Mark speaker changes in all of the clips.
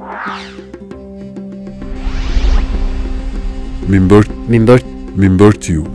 Speaker 1: منبر تيوب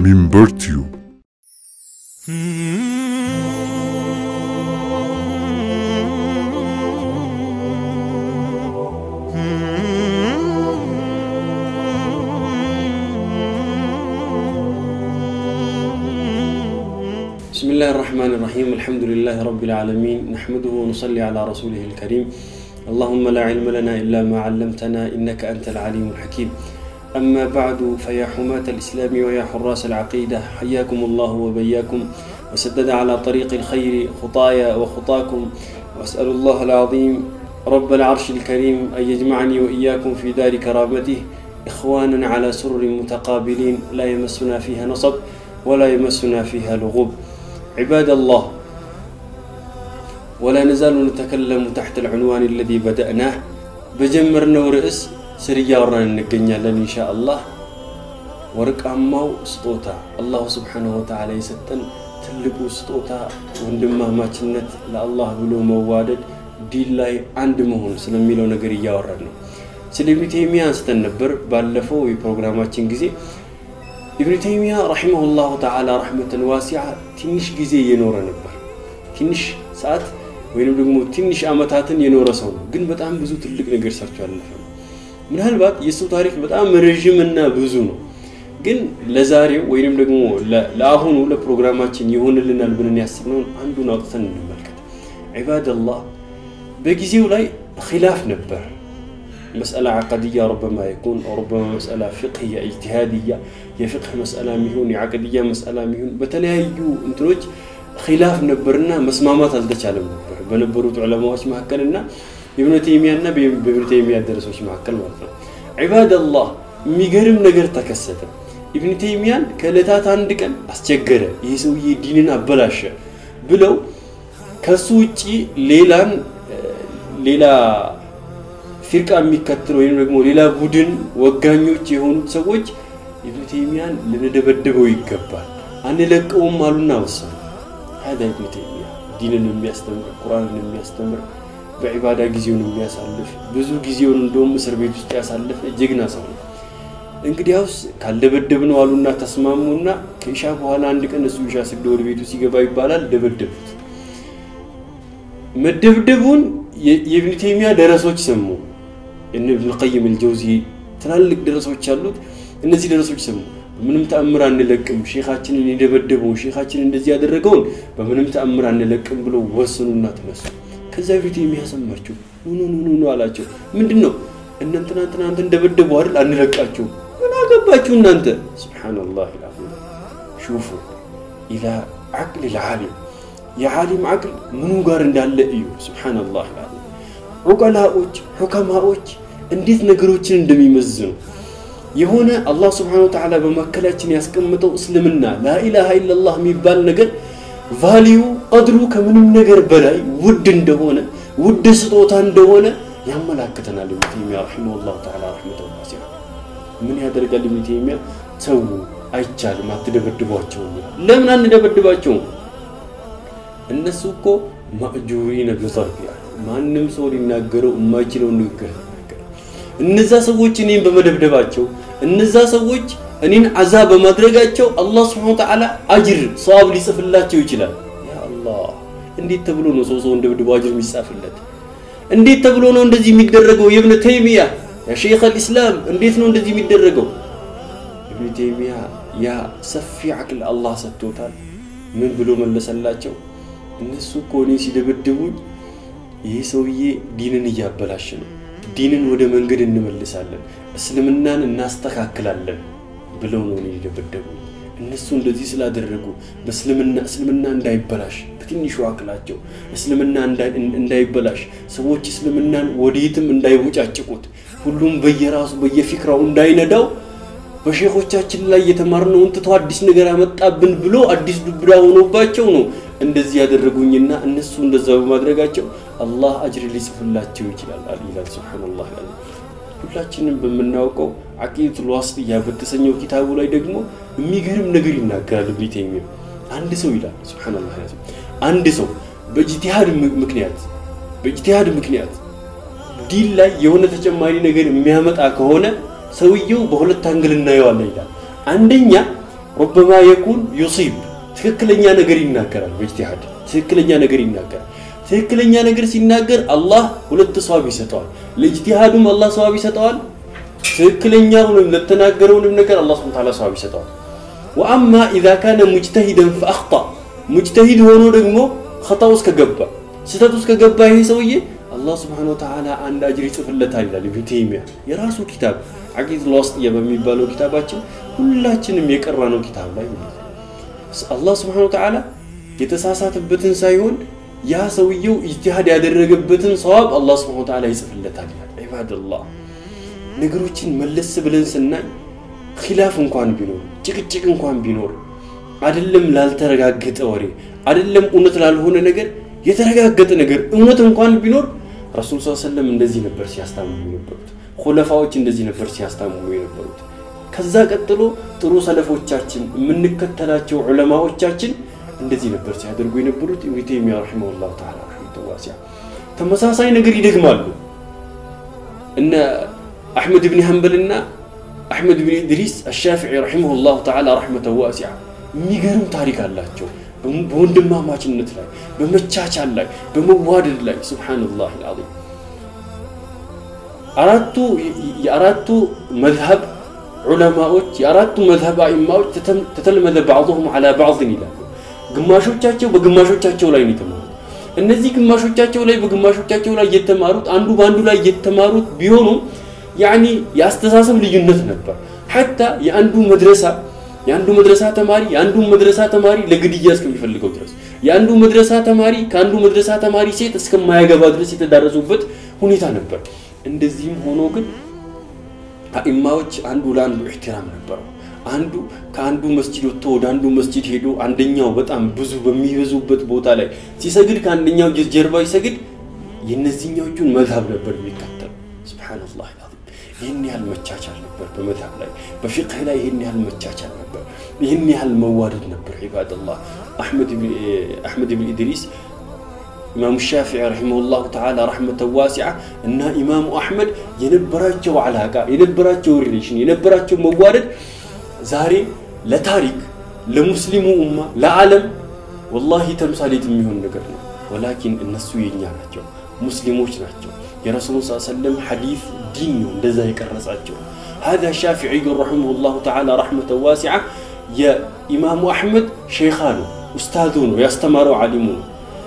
Speaker 2: بسم الله الرحمن الرحيم الحمد لله رب العالمين نحمده ونصلي على رسوله الكريم اللهم لا علم لنا إلا ما علمتنا إنك أنت العليم الحكيم أما بعد فيا حماة الإسلام ويا حراس العقيدة حياكم الله وبياكم وسدد على طريق الخير خطايا وخطاكم وأسأل الله العظيم رب العرش الكريم أن يجمعني وإياكم في دار كرامته إخوانا على سرر متقابلين لا يمسنا فيها نصب ولا يمسنا فيها لغوب عباد الله ولا نزال نتكلم تحت العنوان الذي بدأناه بجمرنا ورئس سريا ورنا نقنيا إن شاء الله ورق أماو سطوتا الله سبحانه وتعالى يستن تلقوا سطوتا وندمه ما تنت لله بلو موادد دي الله عند مهون سلميلو نقريا ورنا سلمي تيمية استنبر باللفو وبرنامجين جزي ابن تيمية رحمه الله تعالى رحمة واسعة تنش جزي ينور نبر تنش ساعات وينو دغمو تنش عمتاتن ينور سو ግን በጣም ብዙ ትልቅ ነገር ሰርቷል ምናልባት የሱ ታሪክ በጣም ረጅምና ብዙ ነው ግን ለዛሬው ወይንም ደግሞ ለአሁኑ ለፕሮግራማችን ይሆንልናል ብለን ያስብነው አንዱን አውጥተን እንመልከት عباد الله በጊዜው ላይ خلاف ነበር مسألة عقدية ربما يكون أو ربما مسألة فقهية اجتهادية يفقه مسألة ميهون عقدية مسألة ميهون بتلاقيو انتروج خلاف نبرنا مسمامات الدجالم نبر بنبروت علماء مهكلنا ابن تيمية بابن تيمية درسوش مهكل مرة عباد الله ميقرم نقر تكسد ابن تيمية كالتات عندك أستجره يسوي ديننا بلاشة بلو كسوتي ليلا فرقة ميكتر وين رقمو ليلا بودن وقانيوش يهونو تسوج ابن تيمية لندبدبو يكبال أنا لك مالونا وصل هذا ابن تيمية ديننا نميستمر قرآننا نميستمر بعبادة جزيون نميسالف بزو جزيون دوم مصر بيت يسالف جيجنا سونا እንግዲያውስ ካልደበደብን ዋሉና ተስማሙና ከኢሻ በኋላ አንድ ቀን እሱ ኢሻ ሰግዶ ወደ ቤቱ ሲገባ ይባላል ደበደቡት መደብደቡን የኢብኑ ተይሚያ ደረሶች ሰሙ ኢብኑ ቀይም አልጀውዚ ትላልቅ ደረሶች አሉት እነዚህ ደረሶች ሰሙ በምንም ተአምር አንለቅም ሼኻችንን ይደበደበው ሼኻችን እንደዚህ ያደረገውን በምንም ተአምር አንለቅም ብሎ ወሰኑና ተነሱ ከዛ ቪዲዮ የሚያሰማቸው ኑ አላቸው ምንድነው እናንተ እንደበደቡ አይደል አንለቃቸው ምን አገባችሁ እናንተ ሱብሃንአላህ العظيم شوفوا الى عقل العالم يا عالم عقل منو ጋር እንዳለ እዩ ሱብሃንአላህ العظيم ዑቀላዎች ሁከማዎች እንዴት ነገሮችን እንደሚመዝኑ የሆነ አላህ Subhanahu Wa Ta'ala በመከላችን ያስቀምጠው እስልምና لا اله الا الله የሚባል ነገር ቫልዩ ቀድሩ ከምንም ነገር በላይ ውድ እንደሆነ ውድ ስጦታ እንደሆነ ያመላክተናል ابن تيمية رحمه الله تعالى رحمة واسعة من ያደርጋል ابن تيمية ተው አይቻልም አትደበድቧቸው ለምን አንደበድባቸው እነሱ እኮ ማእጁሪነ በዘርፍ ማንንም ሰው ሊናገረው የማይችለው ንግግር እነዛ ሰዎች እኔን በመደብደባቸው እነዛ ሰዎች እኔን አዛብ በማድረጋቸው አላህ Subhanahu Wa Ta'ala አጅር ሷብ ሊጽፍላቸው ይችላል ያ አላህ እንዴት ተብሎ ነው ሰው እንደብድቦ አጅር የሚጻፍለት እንዴት ተብሎ ነው እንደዚህ የሚደረገው የኢብኑ ተይሚያ ያ ሼኽ الاسلام እንዴት ነው እንደዚህ የሚደረገው ኢብኑ ተይሚያ ያ ሰፊ አቅል አላህ ሰጥቶታል ምን ብሎ መለሰላቸው እነሱ ኮኒ ሲደብድቡኝ ይሄ ሰውዬ ዲንን ያበላሽ ነው ዲንን ወደ መንገድ እንመልሳለን እስልምናን እናስተካክላለን ብለው ነው ይደብደቡ እነሱ እንደዚህ ስላደረጉ በእስልምና እንዳይበላሽ በትንሹ አክላቸው እስልምና እንዳይበላሽ ሰዎች እስልምናን ወዲትም እንዳይወጫጭቁት ሁሉም በየራሱ በየፍክራው እንዳይነዳው በሼኾቻችን ላይ የተማርነውን ተቶ አዲስ ነገር አመጣብን ብሎ አዲስ ዱብዳ ሆኖባቸው ነው እንደዚህ ያደረጉኝና እነሱ እንደዛ በማድረጋቸው አላህ አጅር ሊጽፍላቸው ይችላል አላህ ሱብሃንአላህ ሁላችንም በመናውቀው አቂደቱል ዋስጥያ በተሰኘው ኪታቡ ላይ ደግሞ የሚገርም ነገር ይናገራል ابن تيمية አንድ ሰው ይላል ሱብሃንአላህ አንድ ሰው በኢጅቲሃድ ምክንያት ዲን ላይ የሆነ ተጨማሪ ነገር የሚያመጣ ከሆነ ሰውየው በሁለት አንግል እናየዋለን ይላል አንደኛ ربما يكون يصيب ትክክለኛ ነገር ይናገራል በኢጅቲሃድ ትክክለኛ ነገር ይናገራል ትክክለኛ ነገር ሲናገር አላህ ሁለት ሷብ ይሰጣል ለኢጅቲሃዱም አላህ ሷብ ይሰጣል ትክክለኛውንም ለተናገረውንም ነገር አላህ Subhanahu Wa Ta'ala ሷብ ይሰጣል واما اذا كان مجتهدا فاخطا مجتهد ሆኖ ደግሞ خطا ውስጥ ከገባ ስህተት ውስጥ ከገባ ይሄ ሰውዬ አላህ Subhanahu Wa Ta'ala አንድ አጅር ይጽፍለታል ይላል ኢብኑ ተይሚያ የራሱ ኪታብ አቂድ الوسطية በሚባለው ኪታባችን ሁላችንም የቀራነው ኪታብ ላይ ማለት አላህ Subhanahu Wa Ta'ala የተሳሳተበትን ሳይሆን ያ ሰውየው ኢጅቲሃድ ያደረገበትን ሰዋብ አላህ Subhanahu Wa Ta'ala ይጽፍለታል ይላል ኢባደላህ ነገሮችን መለስ ብለን ስናይ ኺላፍ እንኳን ቢኖር ጭቅጭቅ እንኳን ቢኖር አይደለም ላልተረጋገጠ ወሬ አይደለም እውነት ላልሆነ ነገር የተረጋገጠ ነገር እውነት እንኳን ቢኖር ረሱል ሰለላሁ ዐለይሂ ወሰለም እንደዚህ ነበር ሲያስተምሩ የነበሩት ኹለፋዎች እንደዚህ ነበር ሲያስተምሩ የነበሩት ከዛ ቀጥሎ ጥሩ ሰለፎቻችን የምንከተላቸው ዑለማዎቻችን እንደዚህ ነበር ሲያደርጉ የነበሩት ኢብኑ ተይሚያ ረሂመሁላህ ተዓላ ረሂመቱላህ ወሲዓ ተመሳሳይ ነገር ይደግማሉ እነ አህመድ ኢብኑ ሐንበልና አህመድ ኢብኑ ኢድሪስ አልሻፊዒ ረሂመሁላህ ተዓላ ረሂመቱላህ ወሲዓ የሚገርም ታሪክ አላቸው በወንድማማችነት ላይ በመቻቻል ላይ በመዋደድ ላይ ሱብሃንአላህ አልዓዚም አራቱ መዝሀብ ዑለማዎች የአራቱ መዝሀብ አኢማዎች ተተልመደ بعضهم على بعض ይላሉ ግማሾቻቸው በግማሾቻቸው ላይ ነው የተማሩት እነዚህ ግማሾቻቸው ላይ በግማሾቻቸው ላይ የተማሩት አንዱ ባንዱ ላይ የተማሩት ቢሆኑ يعني ያስተሳሰብ ልዩነት ነበር حتى የአንዱ መድረሳ ተማሪ ለግድያ እስከሚፈልገው ድረስ የአንዱ መድረሳ ተማሪ ከአንዱ መድረሳ ተማሪ ሴት እስከማያገባ ድረስ የተዳረሱበት ሁኔታ ነበር እንደዚህም ሆኖ ግን አኢማዎች አንዱ ለአንዱ ኢህቲራም ነበር አንዱ ከአንዱ መስጂድ ወጥቶ ወደ አንዱ መስጂድ ሄዶ አንደኛው በጣም ብዙ በሚበዙበት ቦታ ላይ ሲሰግድ ከአንደኛው ጀርባ ይሰግድ የነዚህኞቹን መዝሀብ ነበር የሚከተል ሱብሃንአላህ አልዓዚም ይሄን ያህል መቻቻል ነበር በመዝሀብ ላይ በፊቅህ ላይ ይሄን ያህል መቻቻል ነበር ይሄን ያህል መዋደድ ነበር ኢባደላህ አህመድ ኢብኑ ኢድሪስ ኢማም ሻፊዒ ረሂመሁላህ ተዓላ ረህመቱላህ ወሲዓ እና ኢማም አህመድ የነበራቸው አላቃ የነበራቸው ሪሌሽን የነበራቸው መዋደድ ዛሬ ለታሪክ ለሙስሊሙ ኡማ ለዓለም والله ተምሳሌት የሚሆን ነገር ነው ወላኪን እነሱ የኛ ናቸው ሙስሊሞች ናቸው የረሱል ሰለላሁ ዐለይሂ ወሰለም ሐዲስ ዲን ነው እንደዛ የቀረጻቸው هذا شافعي رحمه الله تعالى رحمة واسعة يا إمام أحمد شيخانه أستاذونه يستمروا علمونه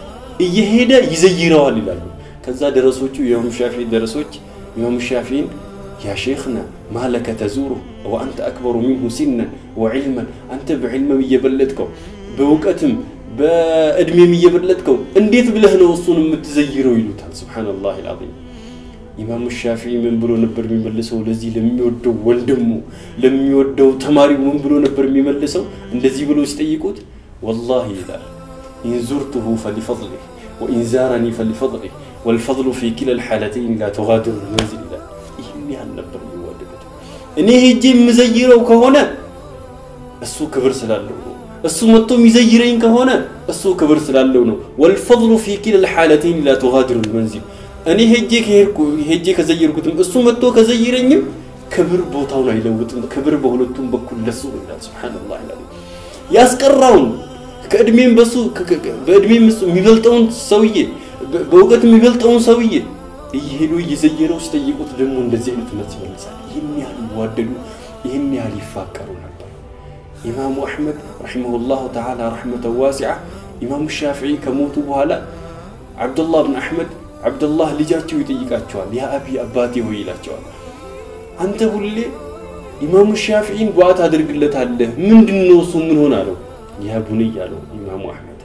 Speaker 2: يهيدا يزيروا لله كذا درسوچو يوم الشافعي درسوچ يوم الشافعي يا شيخنا ما لك تزوره وأنت أكبر منه سنا وعلما أنت بعلم يبلدكو بوقتم بأدمي يبلدكو انديت بله ነው እሱን የምትዘይረው ይሉታል سبحان الله العظيم ኢማም ሻፊዒ ምን ብሎ ነበር የሚመልሰው ለዚህ ለሚወደው ወንድሙ ለሚወደው ተማሪው ምን ብሎ ነበር የሚመልሰው እንደዚህ ብሎ ሲጠይቁት والله ይላል إن زرته فلفضله وإن زارني فلفضله والفضل في كلا الحالتين لا تغادر المنزل لا ይሄን ያህል ነበር የሚወደዱት እኔ ሄጄ የምዘይረው ከሆነ እሱ ክብር ስላለው ነው እሱ መጥቶ የሚዘይረኝ ከሆነ እሱ ክብር ስላለው ነው والفضل في كلا الحالتين لا تغادر المنزل እኔ ሄጄ ከዘይርኩትም እሱ መጥቶ ከዘይረኝም ክብር ቦታውን አይለውጥም ክብር በሁለቱም በኩል ለሱ ይላል ሱብሃንአላህ ይላል ያስቀራውን ከእድሜም በሱ በእድሜም የሚበልጠውን ሰውዬ በእውቀት የሚበልጠውን ሰውዬ ይሄዱ ይዘይረው ሲጠይቁት ደግሞ እንደዚህ አይነት መልስ ይመልሳል ይሄን ያህል ወደዱ ይሄን ያህል ይፋቀሩ ነበር ኢማሙ አህመድ ረሂመሁላህ ተዓላ ረህመቱላህ ወሲዓ ኢማሙ ሻፊዒ ከሞቱ በኋላ አብዱላህ ኢብኑ አህመድ አብዱላህ ልጃቸው ይጠይቃቸዋል ያ አቢ አባቴ ሆይ ይላቸዋል አንተ ሁሌ ኢማሙ ሻፊዒን ዱዓ ታደርግለታለህ ምንድነው እሱ ምን ሆናለው ያ ቡንይ ያለው ኢማሙ አህመድ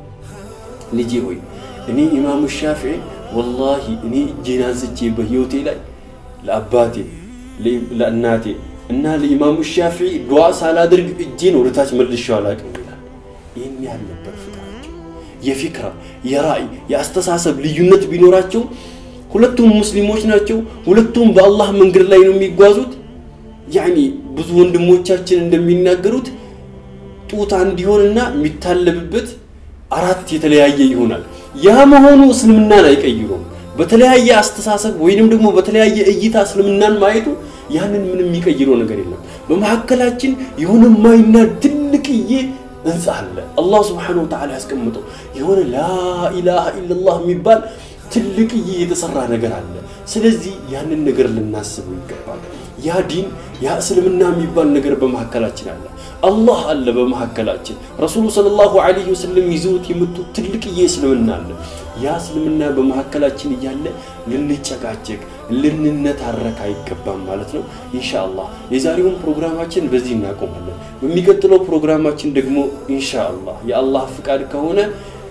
Speaker 2: ልጄ ሆይ እኔ ኢማሙ ሻፊዒ والله እኔ ጂናዝቼ በህይወቴ ላይ ለአባቴ ለእናቴ እና ለኢማሙ ሻፊዒ ዱዓ ሳላደርግ እጄን ወደታች መልሼው አላውቅም ይላል ይሄን ያህል ነበር ፍቅራቸው የፊክራ የራይ ያስተሳሰብ ልዩነት ቢኖራቸው ሁለቱም ሙስሊሞች ናቸው ሁለቱም በአላህ መንገድ ላይ ነው የሚጓዙት يعني ብዙ ወንድሞቻችን እንደሚናገሩት ጡት አንድ ይሆንና የሚታለብበት አራት የተለያየ ይሆናል ያ መሆኑ እስልምናን አይቀይሩም በተለያየ አስተሳሰብ ወይንም ደግሞ በተለያየ እይታ እስልምናን ማየቱ ያንን ምንም የሚቀይረው ነገር የለም በመሐከላችን የሆነ ማይና ትልቅዬ እንጻ አለ አላህ Subhanahu Wa Ta'ala ያስቀምጠው የሆነ ላ ኢላሃ ኢላላህ የሚባል ትልቅዬ የተሰራ ነገር አለ ስለዚህ ያንን ነገር ልናስበው ይገባል ያ ዲን ያ እስልምና የሚባል ነገር በመሐከላችን አለ አላህ አለ በመሐከላችን ረሱሉ ሰለላሁ ዐለይሂ ወሰለም ይዘውት የመጡ ትልቅዬ እስልምና አለ ያ እስልምና በመሐከላችን እያለ ልንጨቃጨቅ ልንነታረክ አይገባም ማለት ነው ኢንሻአላህ የዛሬውን ፕሮግራማችን በዚህ እናቆማለን በሚቀጥለው ፕሮግራማችን ደግሞ ኢንሻአላህ የአላህ ፍቃድ ከሆነ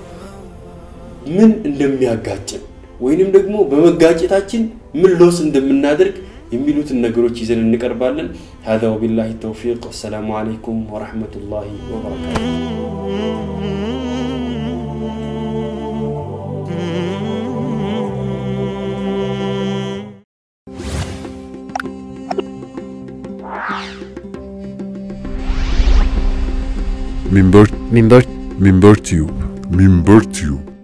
Speaker 2: ምን እንደሚያጋጭን ወይንም ደግሞ በመጋጨታችን ምን ሎስ እንደምናደርግ የሚሉትን ነገሮች ይዘን እንቀርባለን هذا وبالله التوفيق والسلام عليكم ورحمة الله وبركاته
Speaker 1: Minber Tube